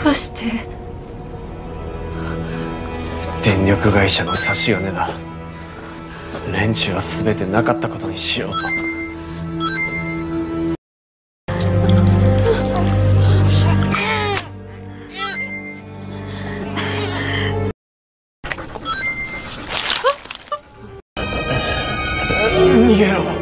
うして。 電力会社の差し金だ。連中は全てなかったことにしようと。逃げろ。